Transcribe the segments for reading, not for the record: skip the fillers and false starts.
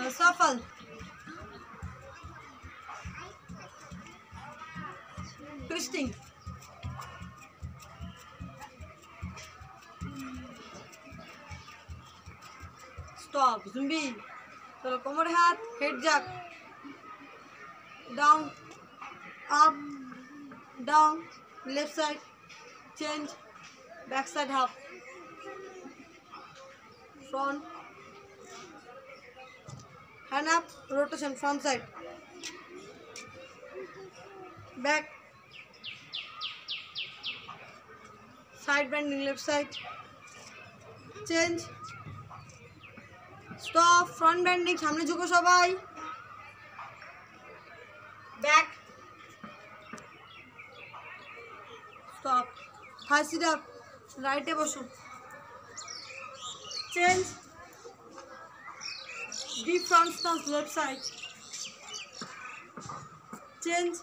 Shuffle. Twisting. Stop. Zumbi. चलो कमर हाथ, head jack. Down, up, down, left side, change, back side half, front, hand up, rotation, front side, back, side bending, left side, change, stop, front bending, সামনে ঝুঁকো সবাই, back, stop, thigh sit up, right এ বসো, change, deep front stance, left side, change,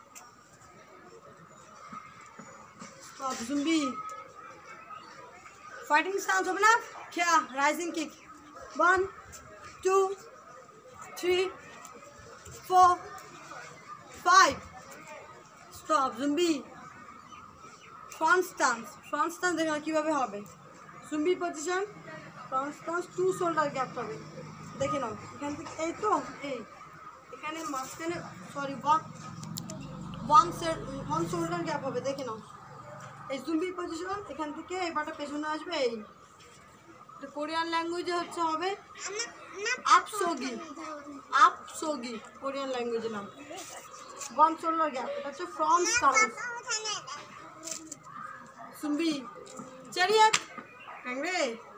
stop, zumbi, fighting stance হবে না, খেয়া, rising kick, 1, 2, 3, 4, 5, stop, zumbi, front stance দেখো কিভাবে হবে, zumbi position, front stance, 2 shoulder gap হবে, দেখে নাও, এখান থেকে এই তো এই, এখানে মাঝখানে সরি one shoulder gap হবে, দেখে নাও, এই zumbi position, এখান থেকে এই পাটা পেছনে আসবে, এই কোরিয়ান ল্যাঙ্গুয়েজে হচ্ছে হবে আপসোগি কোরিয়ান ল্যাঙ্গুয়েজের নাম, one shoulder gap, এটা হচ্ছে front stance, zumbi chariot,